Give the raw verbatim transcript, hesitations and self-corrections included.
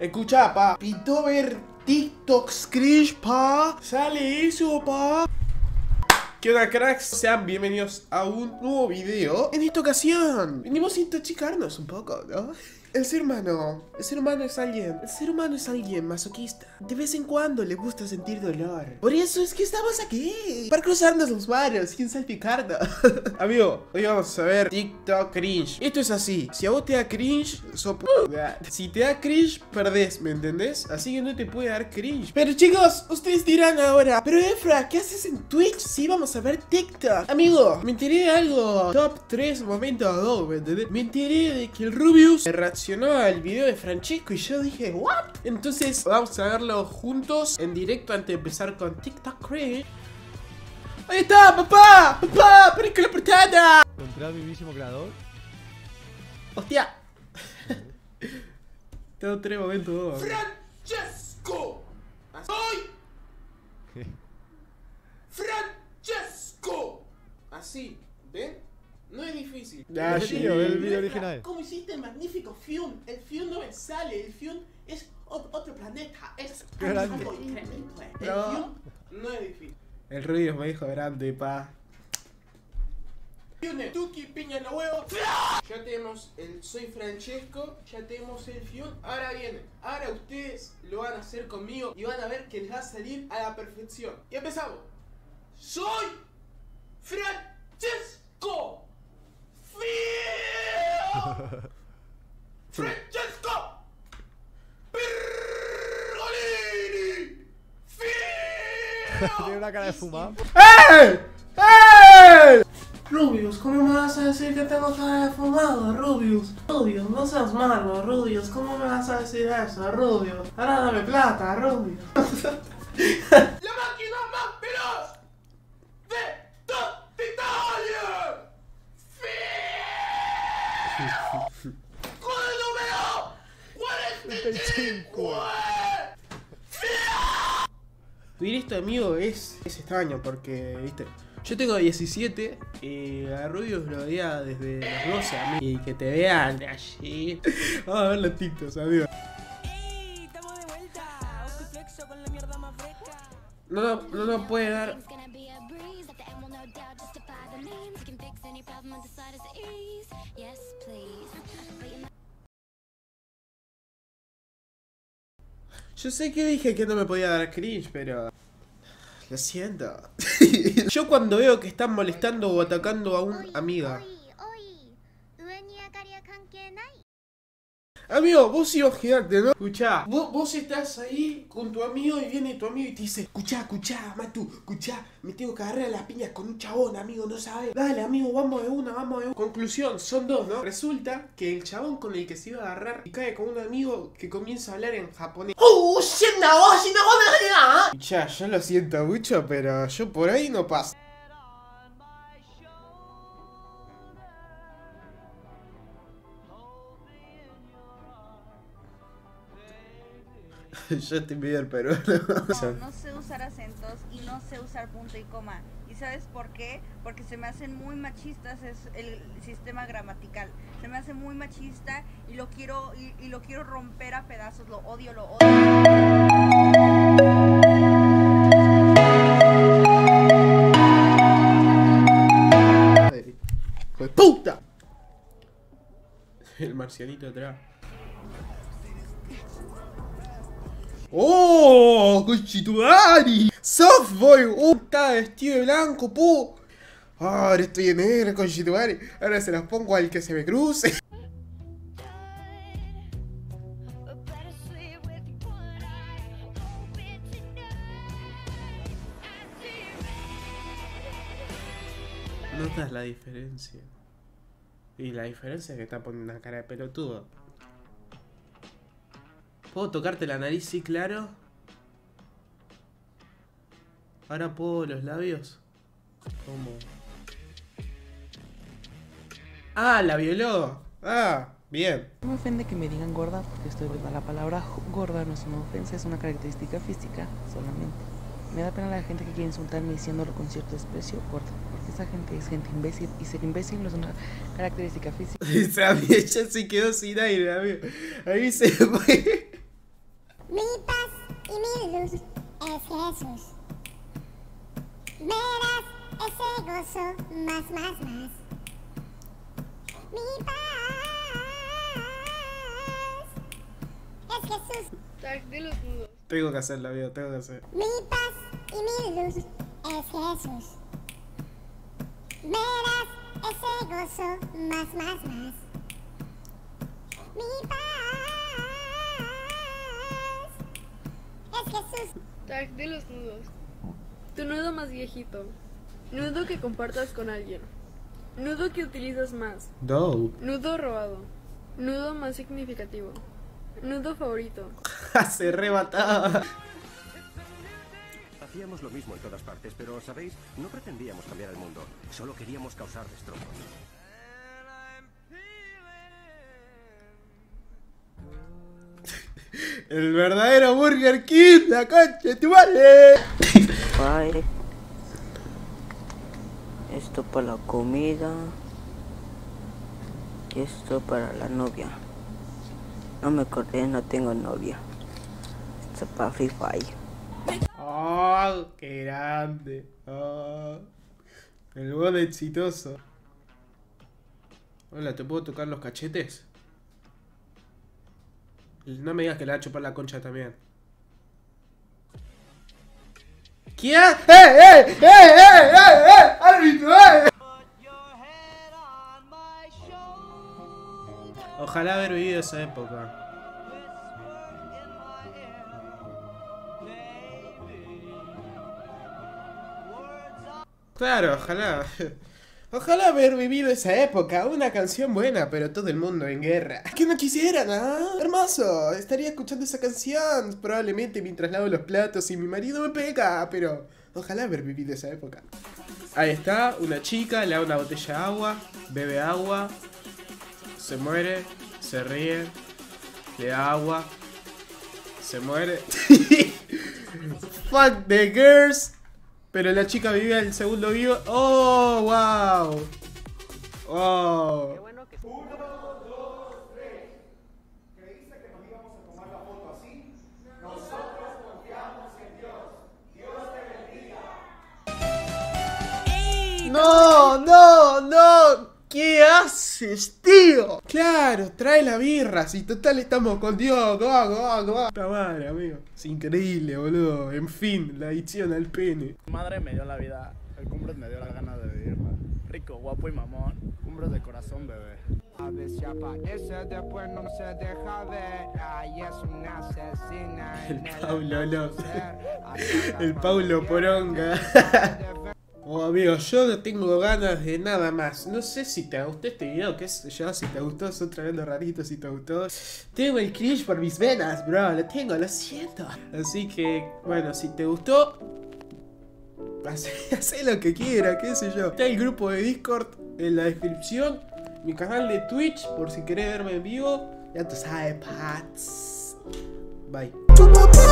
Escucha, pa. Pintó ver TikToks cringe, pa. Sale eso, pa. ¿Qué onda, cracks? Sean bienvenidos a un nuevo video. En esta ocasión venimos a intoxicarnos un poco, ¿no? El ser humano, el ser humano es alguien, el ser humano es alguien masoquista. De vez en cuando le gusta sentir dolor. Por eso es que estamos aquí, para cruzarnos los manos sin salpicarnos. Amigo, hoy vamos a ver TikTok cringe. Esto es así, si a vos te da cringe, sos p***. Si te da cringe, perdés, ¿me entendés? Así que no te puede dar cringe. Pero chicos, ustedes dirán ahora, pero Efra, ¿qué haces en Twitch? Sí, vamos a ver TikTok. Amigo, me enteré de algo. Top tres momento dos, ¿me entendés? Me enteré de que el Rubius reaccionó al video de Francesco y yo dije, ¿what? Entonces vamos a verlo juntos en directo antes de empezar con TikTok cringe. ¡Ahí está, papá! ¡Papá! ¡Película apretada! ¿Encontré al mismísimo creador? ¡Hostia! Tengo tres momentos dos. ¡Francesco! ¡Soy! ¡Francesco! Así, ¿ven? No es difícil. Ya, sí, el video original. ¿Cómo hiciste el magnífico Fiun? El Fiun no me sale, el Fiun es otro planeta, es grande. algo increíble. El No, Fiun no es difícil. El Rubius me dijo grande, pa. Fiun es Tuki, piña en los huevos. Ya tenemos el Soy Francesco, ya tenemos el Fiun. Ahora viene, ahora ustedes lo van a hacer conmigo y van a ver que les va a salir a la perfección. Y empezamos. ¡Soy Francesco! ¡Fiun! ¡Francesco! ¡Pergolini! Tiene una cara de fumado. ¡Eh! ¡Eh! Rubius, ¿cómo me vas a decir que tengo cara de fumado, Rubius? Rubius, no seas malo, Rubius, ¿cómo me vas a decir eso, Rubius? Ahora dame plata, Rubius. ¡La máquina más veloz de toda Italia! ¡Con el número cuarenta y cinco! Vivir esto, amigo, es, es extraño porque, viste, yo tengo diecisiete y a Rubius lo veía desde los doce, amigo. Y que te vean de allí. Vamos a ver los TikToks, amigo. ¡Ey! ¡Estamos de vuelta! Flexo con la mierda más fresca. No, no, no nos puede dar. Yo sé que dije que no me podía dar cringe, pero... Lo siento. Yo cuando veo que están molestando o atacando a una amiga. Amigo, vos imagínate, ¿no? Escuchá, vos, vos estás ahí con tu amigo y viene tu amigo y te dice: Escuchá, escuchá, Matu, escuchá, me tengo que agarrar a las piñas con un chabón, amigo, no sabes. Dale, amigo, vamos de una, vamos de una. Conclusión, son dos, ¿no? Resulta que el chabón con el que se iba a agarrar y cae con un amigo que comienza a hablar en japonés. ¡Oh, Ya, yo lo siento mucho, pero yo por ahí no paso. Justin Bieber peruano. No, no sé usar acentos y no sé usar punto y coma. ¿Y sabes por qué? Porque se me hacen muy machistas es el sistema gramatical. Se me hace muy machista y lo quiero y, y lo quiero romper a pedazos. Lo odio, lo odio. ¡Hijo de puta! El marcianito atrás. ¡Oh! ¡Conchituari! ¡Softboy! ¡Oh! Está vestido de blanco, pu. Ahora estoy en negro, conchituari. Ahora se las pongo al que se me cruce. ¿Notas la diferencia? Y la diferencia es que está poniendo una cara de pelotudo. ¿Puedo tocarte la nariz? Sí, claro. Ahora puedo los labios. ¿Cómo? Ah, la violó. Ah, bien. No me ofende que me digan gorda porque estoy gorda. La palabra gorda no es una ofensa, es una característica física solamente. Me da pena la gente que quiere insultarme diciéndolo con cierto desprecio gorda, porque esa gente es gente imbécil y ser imbécil no es una característica física. Esa ella se quedó sin aire, amigo. Ahí se fue. Mi paz y mi luz es Jesús. Verás ese gozo más, más, más. Mi paz es Jesús. Tag de los nudos. Tengo que hacerla, amigo, tengo que hacer. Mi paz y mi luz es Jesús. Verás ese gozo más, más, más. Mi paz es Jesús. Tag de los nudos. Tu nudo más viejito. Nudo que compartas con alguien. Nudo que utilizas más. No. Nudo robado. Nudo más significativo. Nudo favorito. Se rebataba. Hacíamos lo mismo en todas partes, pero, ¿sabéis? No pretendíamos cambiar el mundo. Solo queríamos causar destrozos. El verdadero Burger King, la concha de tu madre. Padre, esto para la comida y esto para la novia. No me acordé, no tengo novia. Esto para Free Fire. Oh, qué grande. Oh, el bono exitoso. Hola, ¿te puedo tocar los cachetes? No me digas que le va a chupar la concha también. ¿Qué? ¡Eh, eh, eh, eh, eh, eh! ¡Árbitro, eh! Ojalá haber vivido esa época. Claro, ojalá. Ojalá haber vivido esa época. Una canción buena, pero todo el mundo en guerra. ¿Qué no quisieran, ah? Hermoso. Estaría escuchando esa canción probablemente mientras lavo los platos y mi marido me pega. Pero ojalá haber vivido esa época. Ahí está, una chica, le da una botella de agua, bebe agua, se muere, se ríe, le da agua, se muere. Fuck the girls. Pero la chica vivía el segundo vivo. ¡Oh, wow! ¡Oh! Uno, dos, tres. ¿Creíste que nos íbamos a tomar la foto así? Nosotros confiamos en Dios. Dios te bendiga. ¡No, no, no! ¿Qué haces, tío? Claro, trae la birra. Si total estamos con Dios. Go, go, go. Puta madre, amigo. Es increíble, boludo. En fin, la adicción al pene. Mi madre me dio la vida. El Cumbres me dio la gana de vivirla. Rico, guapo y mamón. Cumbres de corazón, bebé. A veces aparece, después no se deja ver. Ay, es una asesina. El Paulo, no. El Paulo Poronga. Oh, amigo, yo no tengo ganas de nada más. No sé si te gustó este video, qué sé yo, si te gustó, son tremendo rarito, si te gustó. Tengo el cringe por mis venas, bro, lo tengo, lo siento. Así que, bueno, si te gustó, hacé, hacé lo que quiera, qué sé yo. Está el grupo de Discord en la descripción, mi canal de Twitch, por si querés verme en vivo. Ya tú sabes, pats. Bye.